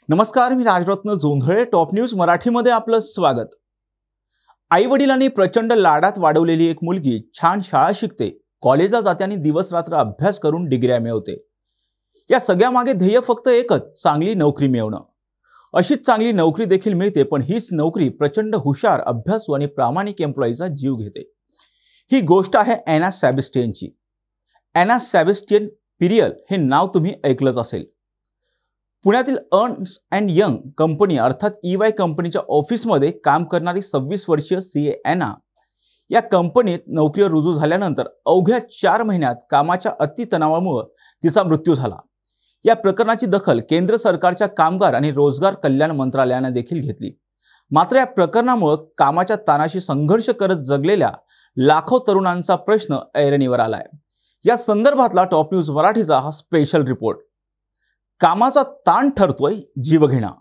नमस्कार, मी Rajratna Jondhale. Top news मराठीमध्ये आपलं स्वागत. आई वडिलांनी प्रचंड लाडात वाढवलेली एक मुलगी छान शाळा शिकते, कॉलेजला जाते आणि दिवस रात्र अभ्यास करून डिग्र्या मिळवते. या सगळ्या मागे ध्येय फक्त एकच, चांगली नोकरी मिळवणं. अशीच चांगली नोकरी देखील मिळते, पण हीच नोकरी प्रचंड हुशार, अभ्यासू आणि प्रामाणिक एम्प्लॉईचा जीव घेते. ही गोष्ट आहे ॲना सेबॅस्टियनची. ॲना सेबॅस्टियन पिरियल हे नाव तुम्ही ऐकलंच असेल. पुण्यातील अर्न्स्ट अँड यंग कंपनी अर्थात EY कंपनीच्या ऑफिसमध्ये काम करणारी 26 वर्षीय CA ॲना या कंपनीत नोकरीवर रुजू झाल्यानंतर अवघ्या 4 महिन्यात कामाच्या अतितणावामुळे तिचा मृत्यू झाला. या प्रकरणाची दखल केंद्र सरकारच्या कामगार आणि रोजगार कल्याण मंत्रालयाने देखील घेतली. मात्र या प्रकरणामुळे कामाच्या ताणाशी संघर्ष करत जगलेल्या लाखो तरुणांचा प्रश्न ऐरणीवर आलाय. या संदर्भातला टॉप न्यूज मराठीचा हा स्पेशल रिपोर्ट. कामाचा ताण ठरतोय जीवघेणा.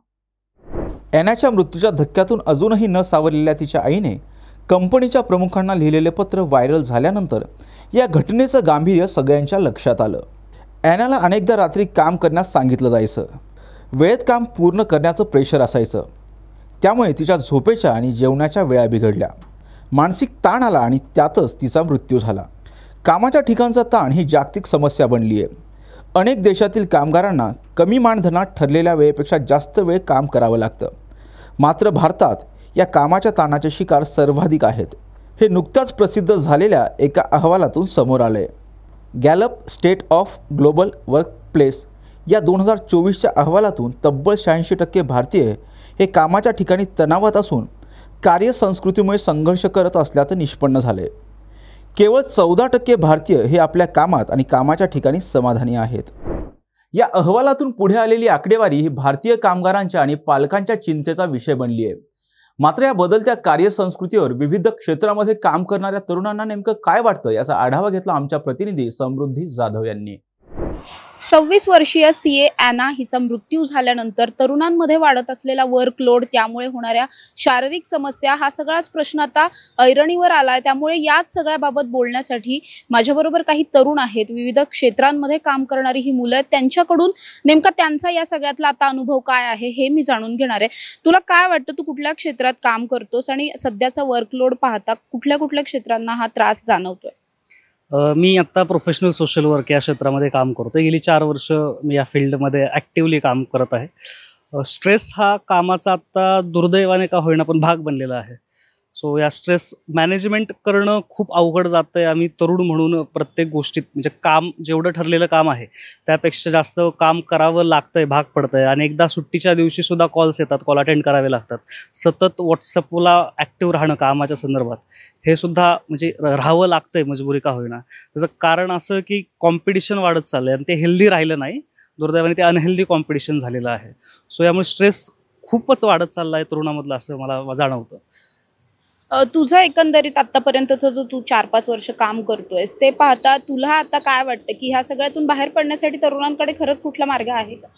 ॲनाच्या मृत्यूच्या धक्क्यातून अजूनही न सावरलेल्या तिच्या आईने कंपनीच्या प्रमुखांना लिहिलेले पत्र व्हायरल झाल्यानंतर या घटनेचं गांभीर्य सगळ्यांच्या लक्षात आलं. ॲनाला अनेकदा रात्री काम करण्यास सांगितलं जायचं. वेळेत काम पूर्ण करण्याचं प्रेशर असायचं. त्यामुळे तिच्या झोपेच्या आणि जेवणाच्या वेळा बिघडल्या. मानसिक ताण आला आणि त्यातच तिचा मृत्यू झाला. कामाच्या ठिकाणचा ताण ही जागतिक समस्या बनली आहे. अनेक देशातील कामगारांना कमी मानधनात ठरलेल्या वेळेपेक्षा जास्त वेळ काम करावं लागतं. मात्र भारतात या कामाच्या ताणाचे शिकार सर्वाधिक आहेत. हे नुकताच प्रसिद्ध झालेल्या एका अहवालातून समोर आले. Gallup state of global workplace या 2024च्या अहवालातून तब्बल 86% भारतीय हे कामाच्या ठिकाणी तणावात असून कार्यसंस्कृतीमुळे संघर्ष करत असल्याचं निष्पन्न झाले. केवळ 14% भारतीय हे आपल्या कामात आणि कामाच्या ठिकाणी समाधानी आहेत. या अहवालातून पुढे आलेली आकडेवारी ही भारतीय कामगारांच्या आणि पालकांच्या चिंतेचा विषय बनली आहे. मात्र या बदलत्या कार्यसंस्कृतीवर विविध क्षेत्रामध्ये काम करणाऱ्या तरुणांना नेमकं काय वाटतं, याचा आढावा घेतला आमच्या प्रतिनिधी समृद्धी जाधव यांनी. 26 वर्षीय CA ॲना हिचा मृत्यू झाल्यानंतर तरुणांमध्ये वाढत असलेला वर्कलोड, त्यामुळे होणाऱ्या शारीरिक समस्या, हा सगळाच प्रश्न आता ऐरणीवर आलाय. त्यामुळे याच सगळ्याबाबत बोलण्यासाठी माझ्याबरोबर काही तरुण आहेत. विविध क्षेत्रांमध्ये काम करणारी ही मुलं आहेत. त्यांच्याकडून नेमका त्यांचा या सगळ्यातला आता अनुभव काय आहे हे मी जाणून घेणार आहे. तुला काय वाटतं, तू कुठल्या क्षेत्रात काम करतोस आणि सध्याचा वर्कलोड पाहता कुठल्या कुठल्या क्षेत्रांना हा त्रास जाणवतोय? मी आत्ता प्रोफेशनल सोशल वर्क या क्षेत्रामध्ये काम करतो. गेली 4 वर्ष मी या फील्डमध्ये ॲक्टिव्हली काम करत आहे. स्ट्रेस हा कामाचा आत्ता दुर्दैवाने का होईना पण भाग बनलेला आहे. सो या स्ट्रेस मॅनेजमेंट करणं खूप अवघड जातं आहे. आम्ही तरुण म्हणून प्रत्येक गोष्टीत म्हणजे काम जेवढं ठरलेलं काम आहे त्यापेक्षा जास्त काम करावं लागतं आहे, भाग पडतं आहे. आणि एकदा सुट्टीच्या दिवशीसुद्धा कॉल्स येतात, कॉल अटेंड करावे लागतात. सतत व्हॉट्सअपला ॲक्टिव्ह राहणं कामाच्या संदर्भात हे सुद्धा म्हणजे राहावं लागतं आहे, मजबुरी का होईना. त्याचं कारण असं की कॉम्पिटिशन वाढत चाललं आहे आणि ते हेल्दी राहिलं नाही. दुर्दैवाने ते अनहेल्दी कॉम्पिटिशन झालेलं आहे. सो यामुळे स्ट्रेस खूपच वाढत चालला आहे तरुणामधला, असं मला जाणवतं. तुझं एकंदरीत आतापर्यंतचं जो तू 4-5 वर्ष काम करतोयस ते पाहता तुला आता काय वाटतं की ह्या सगळ्यातून बाहेर पडण्यासाठी तरुणांकडे खरंच कुठला मार्ग आहे का?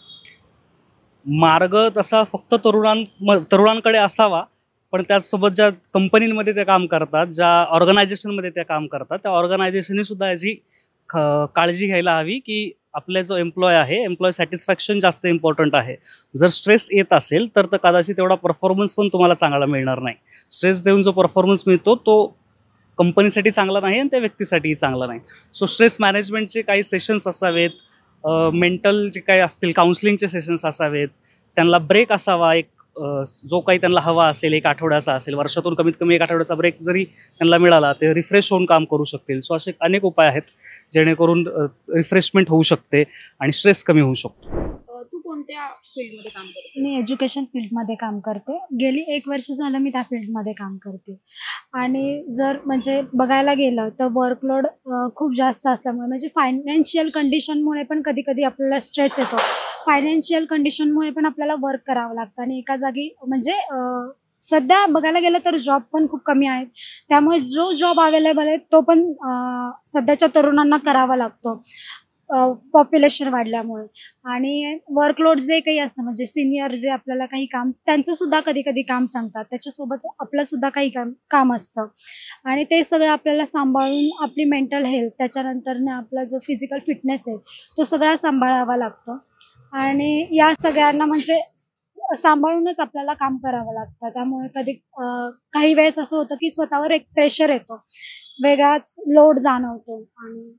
मार्ग तसा फक्त तरुणांकडे असावा, पण त्याचसोबत ज्या कंपनीमध्ये ते काम करतात, ज्या ऑर्गनायझेशनमध्ये ते काम करतात, त्या ऑर्गनायझेशनने सुद्धा याची काळजी घ्यायला हवी की आपले जो एम्प्लॉय आहे, एम्प्लॉय सॅटिस्फॅक्शन जास्त इम्पॉर्टंट आहे. जर स्ट्रेस येत असेल तर कदाचित तेवढा परफॉर्मन्स पण तुम्हाला चांगला मिळणार नाही. स्ट्रेस देऊन जो परफॉर्मन्स मिळतो तो कंपनीसाठी चांगला नाही आणि त्या व्यक्तीसाठीही चांगला नाही. सो स्ट्रेस मॅनेजमेंटचे काही सेशन्स असावेत, मेंटल जे काही असतील काउन्सिलिंगचे सेशन्स असावेत, त्यांना ब्रेक असावा, एक जो काही त्यांना हवा असेल, 1 आठवड्याचा असेल, वर्षातून कमीत कमी 1 आठवड्याचा ब्रेक जरी त्यांना मिळाला ते रिफ्रेश होऊन काम करू शकतील. सो असे अनेक उपाय आहेत जेणेकरून रिफ्रेशमेंट होऊ शकते आणि स्ट्रेस कमी होऊ शकतो. तू कोणत्या फील्डमध्ये काम करते? मी एज्युकेशन फील्डमध्ये काम करते. गेली 1 वर्ष झालं मी त्या फील्डमध्ये काम करते. आणि जर म्हणजे बघायला गेलं तर वर्कलोड खूप जास्त असल्यामुळे म्हणजे फायनान्शियल कंडिशनमुळे पण कधी कधी आपल्याला स्ट्रेस येतो. फायनान्शियल कंडिशनमुळे पण आपल्याला वर्क करावं लागतं आणि एका जागी म्हणजे सध्या बघायला गेलं तर जॉब पण खूप कमी आहेत. त्यामुळे जो जॉब अवेलेबल आहे तो पण सध्याच्या तरुणांना करावा लागतो पॉप्युलेशन वाढल्यामुळे. आणि वर्कलोड जे काही असतं म्हणजे सिनियर जे आपल्याला काही काम त्यांचं सुद्धा कधी कधी काम सांगतात, त्याच्यासोबत आपलं सुद्धा काही काम असतं आणि ते सगळं आपल्याला सांभाळून आपली मेंटल हेल्थ, त्याच्यानंतर आपला जो फिजिकल फिटनेस आहे तो सगळा सांभाळावा लागतो. आणि या सगळ्यांना म्हणजे सांभाळूनच आपल्याला काम करावं लागतं. त्यामुळे कधी काही वेळेस असं होतं की स्वतःवर एक प्रेशर येतो, वेगळाच लोड जाणवतो. आणि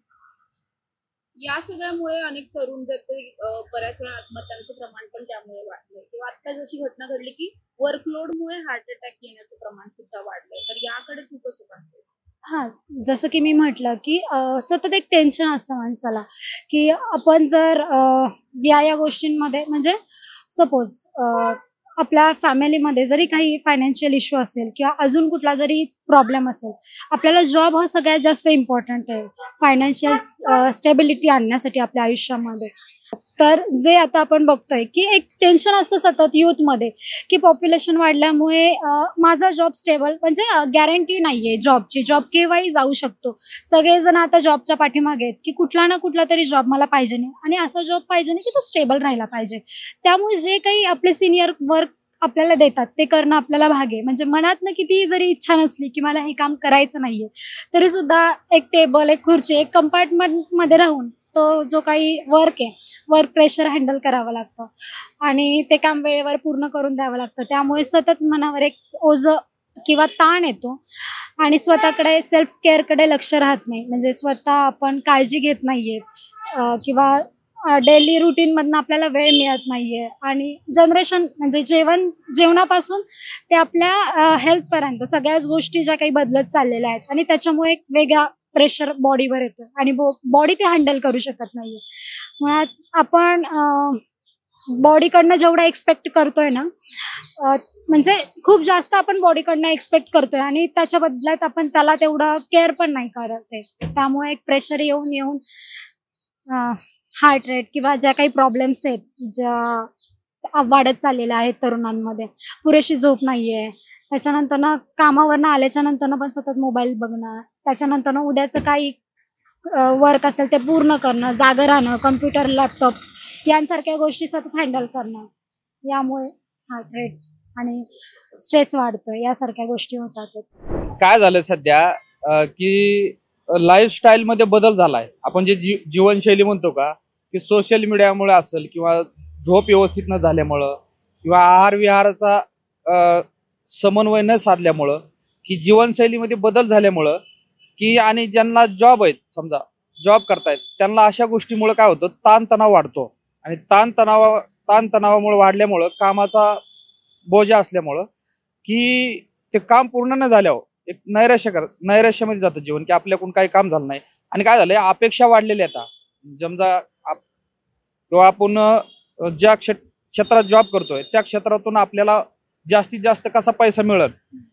या सगळ्यामुळे अनेक तरुण जे ते बऱ्याच वेळा आत्महत्यांचं प्रमाण पण त्यामुळे वाढलंय किंवा आता जशी घटना घडली की वर्कलोडमुळे हार्ट अटॅक येण्याचं प्रमाण सुद्धा वाढलंय. तर याकडे तू कसं पाहतेस? हां, जसं की मी म्हटलं की सतत एक टेन्शन असतं माणसाला, की आपण जर या गोष्टींमध्ये म्हणजे सपोज आपल्या फॅमिलीमध्ये जरी काही फायनान्शियल इश्यू असेल किंवा अजून कुठला जरी प्रॉब्लेम असेल, आपल्याला जॉब हा सगळ्यात जास्त इम्पॉर्टंट आहे फायनान्शियल स्टेबिलिटी आणण्यासाठी आपल्या आयुष्यामध्ये. तर जे आता आपण बघतोय की एक टेन्शन असतं सतत यूथमध्ये, की पॉप्युलेशन वाढल्यामुळे माझा जॉब स्टेबल म्हणजे गॅरंटी नाहीये जॉबची. जॉब केव्हाही जाऊ शकतो. सगळेजण आता जॉबच्या पाठीमागे आहेत, की कुठला ना कुठला तरी जॉब मला पाहिजे नाही आणि असा जॉब पाहिजे नाही की तो स्टेबल राहिला पाहिजे. त्यामुळे जे काही आपले सिनियर वर्क आपल्याला देतात ते करणं आपल्याला भाग आहे. म्हणजे मनातनं कितीही जरी इच्छा नसली की मला हे काम करायचं नाहीये, तरी सुद्धा एक टेबल, एक खुर्ची, एक कंपार्टमेंटमध्ये राहून तो जो काही वर्क आहे, वर्क प्रेशर हँडल करावं लागतं आणि ते काम वेळेवर पूर्ण करून द्यावं लागतं. त्यामुळे सतत मनावर एक ओझं किंवा ताण येतो आणि स्वतःकडे सेल्फ केअरकडे लक्ष राहत नाही. म्हणजे स्वतः आपण काळजी घेत नाहीयेत किंवा डेली रुटीनमधनं आपल्याला वेळ मिळत नाहीये आणि जनरेशन म्हणजे जेवणापासून ते आपल्या हेल्थपर्यंत सगळ्याच गोष्टी ज्या काही बदलत चाललेल्या आहेत आणि त्याच्यामुळे एक वेगळा प्रेशर बॉडीवर येतो आणि बॉडी ते हँडल करू शकत नाहीये. मुळात आपण बॉडीकडनं जेवढं एक्सपेक्ट करतोय ना, म्हणजे खूप जास्त आपण बॉडीकडनं एक्सपेक्ट करतोय आणि त्याच्या बदल्यात आपण त्याला तेवढं केअर पण नाही करत आहे. त्यामुळे एक प्रेशर येऊन येऊन हार्ट रेट किंवा ज्या काही प्रॉब्लेम्स आहेत ज्या वाढत चाललेल्या आहेत तरुणांमध्ये, पुरेशी झोप नाहीये, त्याच्यानंतरनं कामावरनं आल्याच्यानंतरनं पण सतत मोबाईल बघणं, त्याच्यानंतरनं उद्याचं काही वर्क असेल ते पूर्ण करणं, जागं राहणं, कम्प्युटर, लॅपटॉप्स यांसारख्या गोष्टी सतत हँडल करणं, यामुळे हार्ट रेट आणि स्ट्रेस वाढतोय, यासारख्या गोष्टी होतात. काय झालं सध्या की लाईफस्टाईल मध्ये बदल झालाय. आपण जे जीवनशैली म्हणतो का, की सोशल मीडियामुळे असेल किंवा झोप व्यवस्थित न झाल्यामुळं किंवा आहार विहाराचा समन्वय न साधल्यामुळं, की जीवनशैलीमध्ये बदल झाल्यामुळं, की आणि ज्यांना जॉब आहेत, समजा जॉब करतायत, त्यांना अशा गोष्टीमुळे काय होतं, ताणतणाव वाढतो आणि ताणतणावामुळे वाढल्यामुळं, कामाचा बोजा असल्यामुळं, की ते काम पूर्ण न झाल्यावर एक नैराश्यामध्ये जातं जीवन, की आपल्याकडून काही काम झालं नाही आणि काय झालंय, अपेक्षा वाढलेल्या आता. समजा किंवा आपण ज्या क्षेत्रात जॉब करतोय त्या क्षेत्रातून आपल्याला जास्तीत जास्त कसा पैसा मिळेल,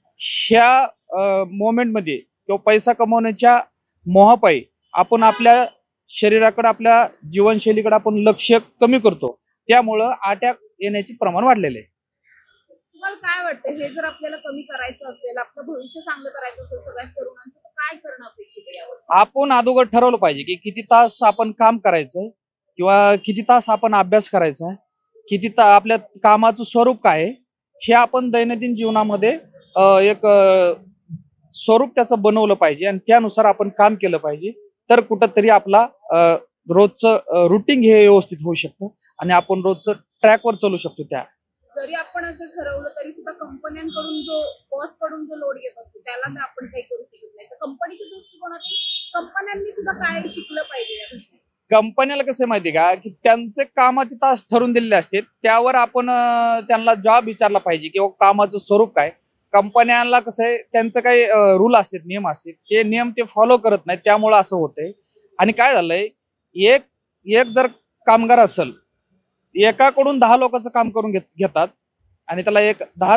ह्या मोमेंटमध्ये किंवा पैसा कमवण्याच्या मोहापायी आपण आपल्या शरीराकडे, आपल्या जीवनशैलीकडे आपण लक्ष कमी करतो. त्यामुळं अटॅक येण्याचे प्रमाण वाढलेले आहे. तुम्हाला काय वाटतं, हे जर आपल्याला कमी करायचं असेल, आपलं भविष्य चांगलं करायचं असेल सगळ्याच तरुणांचं, तर काय करणं अपेक्षित आहे यावर? आपण अगोदर ठरवलं पाहिजे की किती तास आपण काम करायचंय किंवा किती तास आपण अभ्यास करायचा आहे, किती आपल्या कामाचं स्वरूप काय आहे, हे आपण दैनंदिन जीवनामध्ये एक स्वरूप त्याचं बनवलं पाहिजे आणि त्यानुसार आपण काम केलं पाहिजे. तर कुठंतरी आपला रोजचं रुटीन हे व्यवस्थित होऊ शकतं आणि आपण रोजचं ट्रॅकवर चालू शकतो. जरी आपण असं ठरवलं तरी सुद्धा कंपन्यांकडून बॉस कडून जो लोड येत असतो त्याला तर आपण काही करू शकत नाही. तर कंपनीच्या दृष्टिकोनातून कंपन्यांनी सुद्धा काय शिकलं पाहिजे? कंपन्याला कसं माहिती का, की त्यांचे कामाचे तास ठरवून दिलेले असते, त्यावर आपण त्यांना जॉब विचारला पाहिजे किंवा कामाचं स्वरूप काय. कंपन्यांना कसं आहे, त्यांचं काही रूल असतात, नियम असतात, ते नियम ते फॉलो करत नाहीत, त्यामुळं असं होतंय. आणि काय झालंय, एक जर कामगार असेल, एकाकडून 10 लोकांचं काम करून घेतात आणि त्याला 10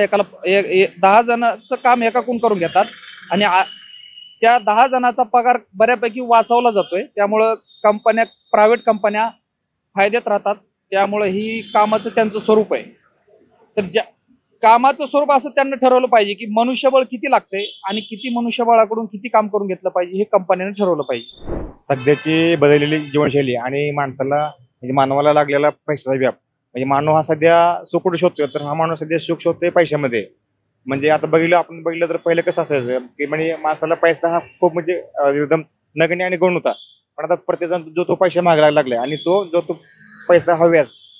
जणांचं काम एकाकडून करून घेतात आणि त्या 10 जणांचा पगार बऱ्यापैकी वाचवला जातोय. त्यामुळं प्रायव्हेट कंपन्या फायद्यात राहतात. त्यामुळे ही कामाचं त्यांचं स्वरूप आहे. तर कामाचं स्वरूप असं त्यांनी ठरवलं पाहिजे की मनुष्यबळ किती लागतंय आणि किती मनुष्यबळाकडून किती काम करून घेतलं पाहिजे, हे कंपन्यांनी ठरवलं पाहिजे. सध्याची बदललेली जीवनशैली आणि माणसाला म्हणजे मानवाला लागलेला पैशाचा व्याप, म्हणजे मानव हा सध्या सुख कुठे शोधतोय, तर हा माणूस सध्या सुख शोधतोय पैशामध्ये. म्हणजे आता आपण बघितलं तर पहिले कसं असायचं की म्हणजे माणसाला पैसा हा खूप म्हणजे एकदम नगण्य आणि गौण होता. पण आता प्रत्येकजण जो तो पैसा मागायला लागलाय आणि तो पैसा हव्यास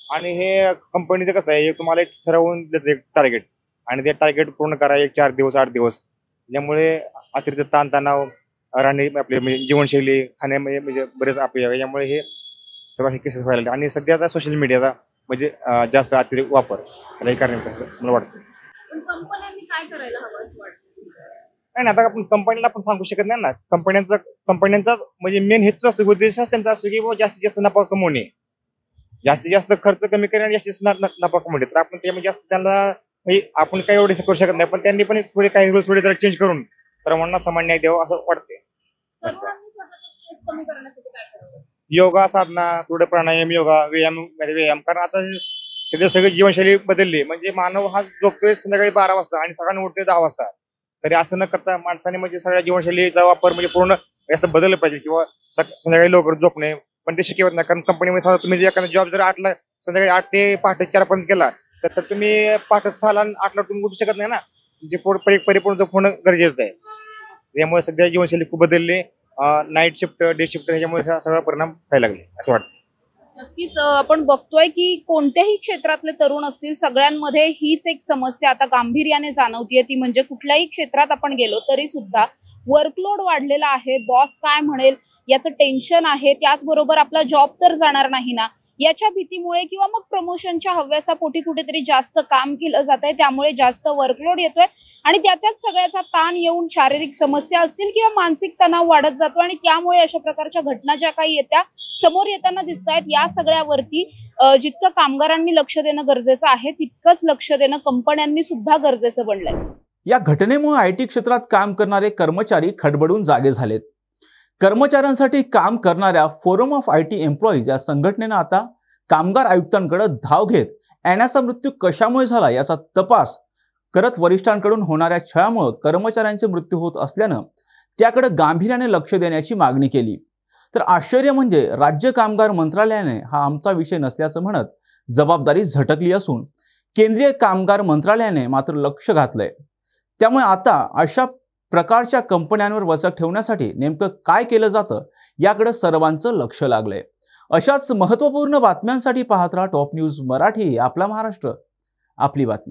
आणि हे कंपनीचं कसं आहे, तुम्हाला एक ठरवून देतं एक टार्गेट, आणि ते टार्गेट पूर्ण करा एक 4 दिवस 8 दिवस. त्यामुळे अतिरिक्त ताणतणाव, राहणे आपले म्हणजे जीवनशैली, खाण्यामध्ये म्हणजे बरेच अपयश, यामुळे हे सर्व केसेस व्हायला लागले. आणि सध्याचा सोशल मीडियाचा म्हणजे जास्त अतिरिक्त वापर याला कारण असं मला वाटतं. पण कंपन्यांनी काय करायला हवं असं वाटतं? नाही, आता आपण कंपनीला पण सांगू शकत नाही ना. कंपन्यांचाच म्हणजे मेन हेतू असतो, उद्देशच त्यांचा असतो की जास्तीत जास्त नफा कमवणे, जास्तीत जास्त खर्च कमी करणे आणि जास्तीत जास्त नफा कमवणे. तर आपण त्यामध्ये जास्त त्यांना आपण काही एवढे करू शकत नाही, पण त्यांनी पण थोडे काही रूल्स थोडे जरा चेंज करून सर्वांना समान न्याय द्यावा असं वाटते. तरुणांनी स्वतःचा स्ट्रेस कमी करण्यासाठी काय करावं? योगा, साधना, थोडं प्राणायाम, योगा, व्यायाम. कारण आता सध्या सगळी जीवनशैली बदलली. म्हणजे मानव हा झोपतोय संध्याकाळी 12 वाजता आणि सकाळी उठतोय 10 वाजता. तरी असं न करता माणसाने म्हणजे सगळ्या जीवनशैलीचा वापर म्हणजे पूर्ण असं बदललं पाहिजे. किंवा संध्याकाळी लवकर झोपणे, पण ते शक्य होत नाही. कारण कंपनीमध्ये समजा तुम्ही जर एखादा जॉब जर 8ला संध्याकाळी 8 ते पहाटे 4 पर्यंत केला, तर तुम्ही पहाटे 6ला 8ला तुम्ही उठू शकत नाही ना. म्हणजे परिपूर्ण झोप होणं गरजेचं आहे. त्यामुळे सध्या जीवनशैली खूप बदलली. नाईट शिफ्ट, डे शिफ्ट, ह्याच्यामुळे सगळा परिणाम व्हायला लागले असं वाटतं. नक्कीच आपण बघतोय की कोणत्याही क्षेत्रातले तरुण असतील, सगळ्यांमध्ये हीच एक समस्या आता गांभीर्याने जाणवतीये. ती म्हणजे कुठल्याही क्षेत्रात आपण गेलो तरी सुद्धा वर्कलोड वाढलेला आहे, बॉस काय म्हणेल याचं टेन्शन आहे, त्याचबरोबर आपला जॉब तर जाणार नाही ना याच्या भीतीमुळे, किंवा मग प्रमोशनच्या हव्यासापोटी कुठेतरी जास्त काम केलं जात आहे, त्यामुळे जास्त वर्कलोड येतोय आणि त्याच्यात सगळ्याचा ताण येऊन शारीरिक समस्या असतील किंवा मानसिक तणाव वाढत जातो आणि त्यामुळे अशा प्रकारच्या घटना ज्या काही येत्या समोर येताना दिसत आहेत. या सगळ्यावरती जितकं कामगारांनी लक्ष देणं गरजेचं आहे, तितकंच लक्ष देणं कंपन्यांनी सुद्धा गरजेचं बनलंय. या घटनेमुळे आयटी क्षेत्रात काम करणारे कर्मचारी खडबडून जागे झालेत. कर्मचाऱ्यांसाठी काम करणाऱ्या फोरम ऑफ आयटी एम्प्लॉईज या संघटनेनं आता कामगार आयुक्तांकडे धाव घेत ॲनाचा मृत्यू कशामुळे झाला याचा तपास करत वरिष्ठांकडून होणाऱ्या छळामुळे कर्मचाऱ्यांचे मृत्यू होत असल्यानं त्याकडे गांभीर्याने लक्ष देण्याची मागणी केली. तर आश्चर्य म्हणजे राज्य कामगार मंत्रालयाने हा आमचा विषय नसल्याचं म्हणत जबाबदारी झटकली असून केंद्रीय कामगार मंत्रालयाने मात्र लक्ष घातलंय. त्यामुळे आता अशा प्रकारच्या कंपन्यांवर वचक ठेवण्यासाठी नेमकं काय केलं जातं याकडे सर्वांचं लक्ष लागलंय. अशाच महत्त्वपूर्ण बातम्यांसाठी पाहत राहा टॉप न्यूज मराठी. आपला महाराष्ट्र, आपली बातमी.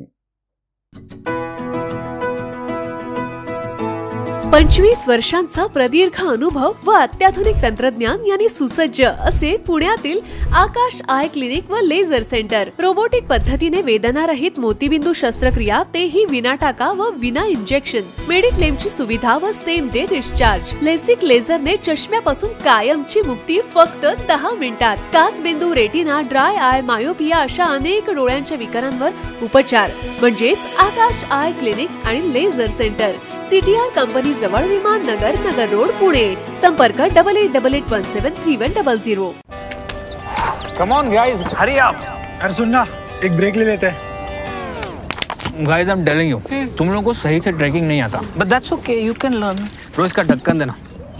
25 वर्षांचा प्रदीर्घ अनुभव व अत्याधुनिक तंत्रज्ञान यांनी सुसज्ज असे पुण्यातील आकाश आय क्लिनिक व लेझर सेंटर. रोबोटिक पद्धतीने वेदनारहित मोतीबिंदू शस्त्रक्रिया, तेही विना टाका व विना इंजेक्शन. मेडिक्लेमची सुविधा व सेम डे डिस्चार्ज. लेसिक लेझरने चष्म्यापासून कायमची मुक्ती फक्त 10 मिनिटात. काचबिंदू, रेटिना, ड्राय आय, मायोपिया अशा अनेक डोळ्यांच्या विकारांवर उपचार म्हणजेच आकाश आय क्लिनिक आणि लेझर सेंटर. CTR कंपनी जवळ, विमान नगर, नगर रोड, पुणे. संपर्क 8888173100. Come on guys, hurry up. यार सुन ना, एक ब्रेक ले लेते हैं. Guys, I'm telling you, तुम लोगों को सही से ट्रैकिंग नहीं आता. But that's okay, you can learn. रोज का ढक्कन देना.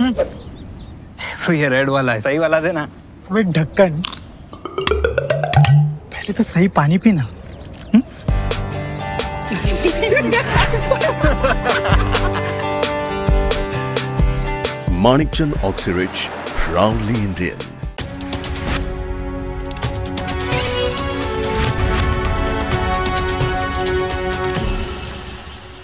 ये रेड वाला है, सही वाला देना. अबे ढक्कन, पहले तो सही पानी पीना. Manikchand Oxyrich, proudly Indian.